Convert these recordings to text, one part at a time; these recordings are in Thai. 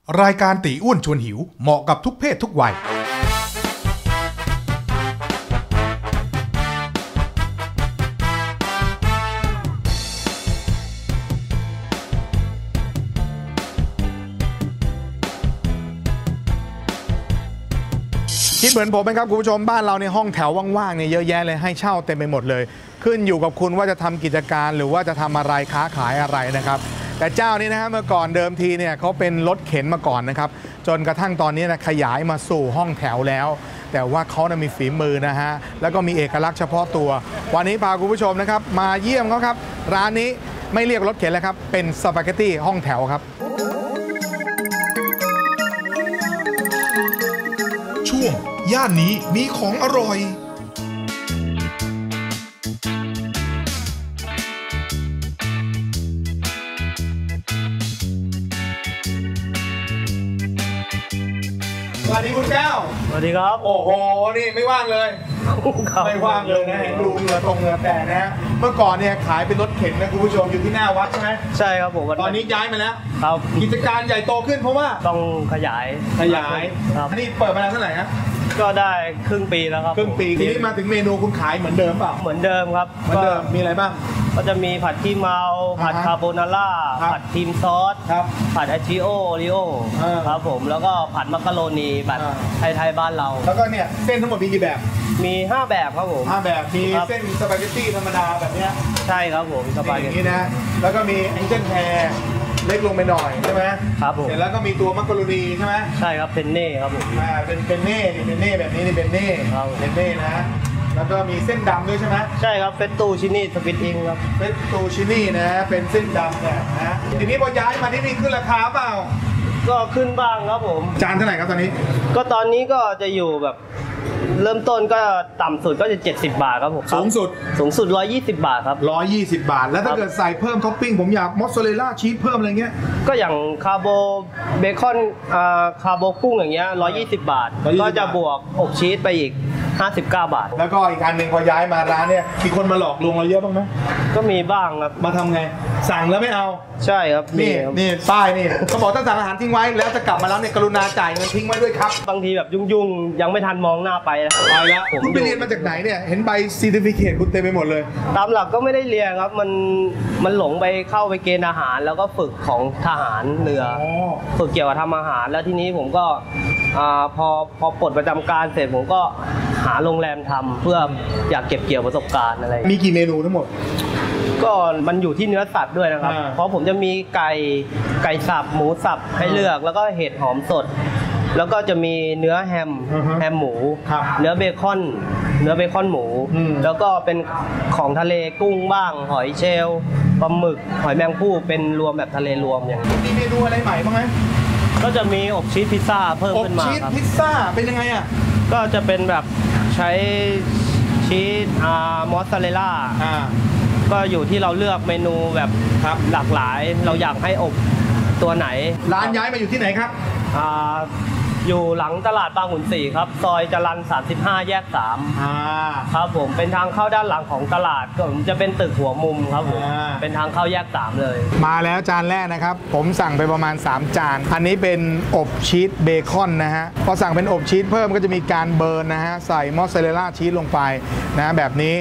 รายการตีอ้วนชวนหิวเหมาะกับทุกเพศทุกวัยคิดเหมือนผมไหมครับคุณผู้ชมบ้านเราในห้องแถวว่างๆเนี่ยเยอะแยะเลยให้เช่าเต็มไปหมดเลยขึ้นอยู่กับคุณว่าจะทำกิจการหรือว่าจะทำอะไรค้าขายอะไรนะครับแต่เจ้านี้นะฮะเมื่อก่อนเดิมทีเนี่ยเขาเป็นรถเข็นมาก่อนนะครับจนกระทั่งตอนนี้นะขยายมาสู่ห้องแถวแล้วแต่ว่าเขานะมีฝีมือนะฮะแล้วก็มีเอกลักษณ์เฉพาะตัววันนี้พาคุณผู้ชมนะครับมาเยี่ยมเขาครับร้านนี้ไม่เรียกรถเข็นแล้วครับเป็นสปาเกตตี้ห้องแถวครับช่วงย่านนี้มีของอร่อยสวัสดีคุณแก้วสวัสดีครับโอ้โหนี่ไม่ว่างเลยไม่ว่างเลยนะดูเหงื่อตรงเหงื่อแต่นะเมื่อก่อนเนี่ยขายเป็นรถเข็นนะคุณผู้ชมอยู่ที่หน้าวัดใช่ไหมใช่ครับผมตอนนี้ย้ายมาแล้วครับกิจการใหญ่โตขึ้นเพราะว่าต้องขยายครับนี่เปิดมานานเท่าไหร่ฮะก็ได้ครึ่งปีแล้วครับครึ่งปีทีนี้มาถึงเมนูคุณขายเหมือนเดิมเปล่าเหมือนเดิมครับเหมือนเดิมมีอะไรบ้างก็จะมีผัดขี้เมาผัดคาโบนาร่าผัดครีมซอสผัดอาชิโอริโอครับผมแล้วก็ผัดมักกะโรนีแบบไทยๆบ้านเราแล้วก็เนี่ยเส้นทั้งหมดมีกี่แบบมี5แบบครับผม 5แบบมีเส้นสปาเกตตี้ธรรมดาแบบนี้ใช่ครับผมสปาเกตตี้นะแล้วก็มีแองเจิลแฮร์เล็กลงไปหน่อยใช่ไหมครับผมเสร็จแล้วก็มีตัวมักกะโรนีใช่ไหมใช่ครับเป็นเน่ครับผมเป็นเน่แบบนี้นี่เป็นเน่นะแล้วก็มีเส้นดำด้วยใช่ไหมใช่ครับเฟตตูชินี่สปิตอิงครับเฟตตูชินี่นะเป็นเส้นดำเนี่ยนะทีนี้พอย้ายมาที่นี่ขึ้นราคาเปล่าก็ขึ้นบ้างครับผมจานเท่าไหร่ครับตอนนี้ก็ตอนนี้ก็จะอยู่แบบเริ่มต้นก็ต่ำสุดก็จะ70 บาทครับผมสูงสุด 120 บาทครับ 120 บาทแล้วถ้าเกิดใส่เพิ่มท็อปปิ้งผมอยากมอสซาเรลล่าชีสเพิ่มอะไรเงี้ยก็อย่างคาร์โบเบคอนคาร์โบกุ้งอย่างเงี้ย120 บาทก็จะบวกอบชีสไปอีก59 บาทแล้วก็อีกอันหนึ่งพอย้ายมาร้านเนี่ยมีคนมาหลอกลวงเราเยอะบ้างไหมก็มีบ้างครับมาทำไงสั่งแล้วไม่เอาใช่ครับนี่ป้ายนี่เขาบอกถ้าสั่งอาหารทิ้งไว้แล้วจะกลับมาแล้วเนี่ยกรุณาจ่ายเงินทิ้งไว้ด้วยครับบางทีแบบยุ่งๆยังไม่ทันมองหน้าไปแล้วคุณไปเรียนมาจากไหนเนี่ยเห็นใบซีติฟิเคตคุณเต็มไปหมดเลยตามหลักก็ไม่ได้เรียนครับมันหลงไปเข้าไปเกณฑ์อาหารแล้วก็ฝึกของทหารเรือฝึกเกี่ยวกับทำอาหารแล้วทีนี้ผมก็พอปลดประจำการเสร็จผมก็หาโรงแรมทำเพื่ออยากเก็บเกี่ยวประสบการณ์อะไรมีกี่เมนูทั้งหมดก็มันอยู่ที่เนื้อสัตว์ด้วยนะครับเพราะผมจะมีไก่สับหมูสับให้เลือกแล้วก็เห็ดหอมสดแล้วก็จะมีเนื้อแฮมหมูเนื้อเบคอนหมูแล้วก็เป็นของทะเลกุ้งบ้างหอยเชลล์ปลาหมึกหอยแมงภู่เป็นรวมแบบทะเลรวมอย่างนี้มีเมนูอะไรใหม่บ้างไหมก็จะมีอบชีสพิซซ่าเพิ่มขึ้นมาอบชีสพิซซ่าเป็นยังไงอ่ะก็จะเป็นแบบใช้ชีสมอสซาเรลล่าก็อยู่ที่เราเลือกเมนูแบบหลากหลายเราอยากให้อบตัวไหนร้านย้ายมาอยู่ที่ไหนครับอยู่หลังตลาดบางขุนศรีครับซอยจรัญ35 แยก 3ครับผมเป็นทางเข้าด้านหลังของตลาดก็จะเป็นตึกหัวมุมครับผมเป็นทางเข้าแยก 3เลยมาแล้วจานแรกนะครับผมสั่งไปประมาณ3 จานอันนี้เป็นอบชีสเบคอนนะฮะพอสั่งเป็นอบชีสเพิ่มก็จะมีการเบิร์นนะฮะใส่มอสซาเรลล่าชีสลงไปนะแบบนี้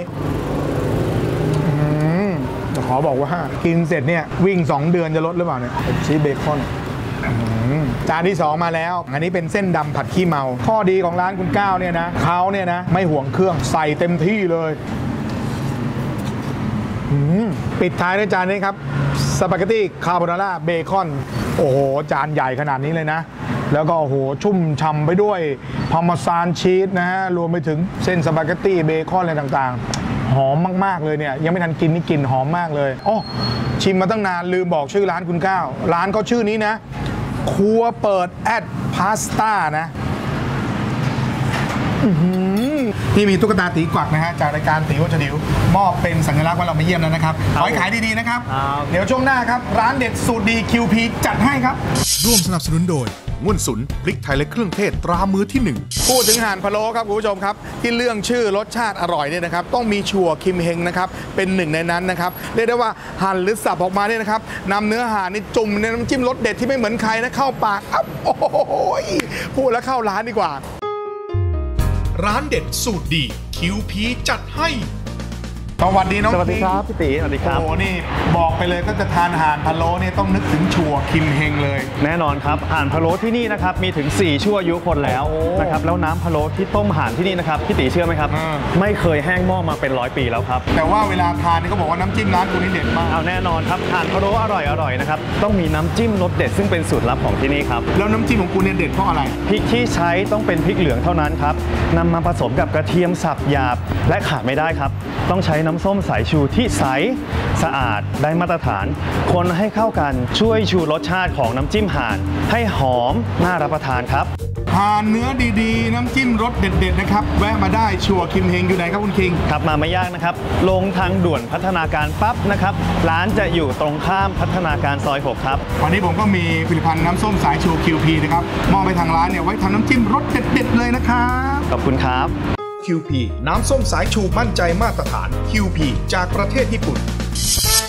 ขอบอกว่ากินเสร็จเนี่ยวิ่ง2 เดือนจะลดหรือเปล่าเนี่ยอบชีสเบคอนจานที่2มาแล้วอันนี้เป็นเส้นดำผัดขี้เมาข้อดีของร้านคุณก้าวเนี่ยนะเขาเนี่ยนะไม่ห่วงเครื่องใส่เต็มที่เลยปิดท้ายด้วยจานนี้ครับสปาเกตตี้คาโบนาร่าเบคอนโอ้โหจานใหญ่ขนาดนี้เลยนะแล้วก็โอ้โหชุ่มฉ่ำไปด้วยพาร์เมซานชีสนะฮะรวมไปถึงเส้นสปาเกตตี้เบคอนอะไรต่างๆหอมมากๆเลยเนี่ยยังไม่ทันกินนี่กลิ่นหอมมากเลยอ๋อชิมมาตั้งนานลืมบอกชื่อร้านคุณก้าวร้านเขาชื่อนี้นะครัวเปิดแอดพาสต้านะนี่มีตุ๊กตาตีกวักนะฮะจากรายการตีวัชดิวมอบเป็นสัญลักษณ์ว่าเรามาเยี่ยมแล้วนะครับขอให้ขายดีๆนะครับเดี๋ยวช่วงหน้าครับร้านเด็ดสูตรดี QP จัดให้ครับร่วมสนับสนุนโดยง่วนสุนพริกไทยและเครื่องเทศตรามือที่1พูดถึงห่านพะโล้ครับคุณผู้ชมครับที่เรื่องชื่อรสชาติอร่อยเนี่ยนะครับต้องมีชัวคิมเฮงนะครับเป็นหนึ่งในนั้นนะครับเรียกได้ว่าหั่นหรือสับออกมาเนี่ยนะครับนำเนื้อห่านนี่จุ่มในน้ำจิ้มรสเด็ดที่ไม่เหมือนใครนะเข้าปากอับโอ้โหพูดแล้วเข้าร้านดีกว่าร้านเด็ดสูตรดี QP จัดให้สวัสดีน้องสวัสดีครับพี่ตีสวัสดีครับโอ้นี่บอกไปเลยก็จะทานห่านพะโล้เนี่ยต้องนึกถึงชัวคิมเฮงเลยแน่นอนครับห่านพะโล้ที่นี่นะครับมีถึง4ชั่วอายุคนแล้วนะครับแล้วน้ำพะโล้ที่ต้มห่านที่นี่นะครับพี่ตีเชื่อไหมครับไม่เคยแห้งหม้อมาเป็น100 ปีแล้วครับแต่ว่าเวลาทานนี่ก็บอกว่าน้ำจิ้มร้านคุณนี่เด็ดมากเอาแน่นอนครับห่านพะโล้อร่อยนะครับต้องมีน้ำจิ้มรสเด็ดซึ่งเป็นสูตรลับของที่นี่ครับแล้วน้ำจิ้มของคุณเนี่ยเด็ดเพราะอะไรพริกที่ใช้ต้องเป็นพริกเหลืองเท่านั้นครับนำมาผสมกับกระเทียมสับหยาบและขาดไม่ได้ครับต้องใช้น้ำส้มสายชูที่ใสสะอาดได้มาตรฐานคนให้เข้ากันช่วยชูรสชาติของน้ำจิ้มห่านให้หอมน่ารับประทานครับห่านเนื้อดีๆน้ำจิ้มรสเด็ดๆนะครับแวะมาได้ชัวคิมเฮงอยู่ไหนครับคุณคิงครับมาไม่ยากนะครับลงทางด่วนพัฒนาการปั๊บนะครับร้านจะอยู่ตรงข้ามพัฒนาการซอย6ครับวันนี้ผมก็มีผลิตภัณฑ์น้ำส้มสายชู QP นะครับมอบไปทางร้านเนี่ยไว้ทำน้ำจิ้มรสเด็ดๆเลยนะครับขอบคุณครับ QP น้ำส้มสายชูมั่นใจมาตรฐาน QP จากประเทศญี่ปุ่น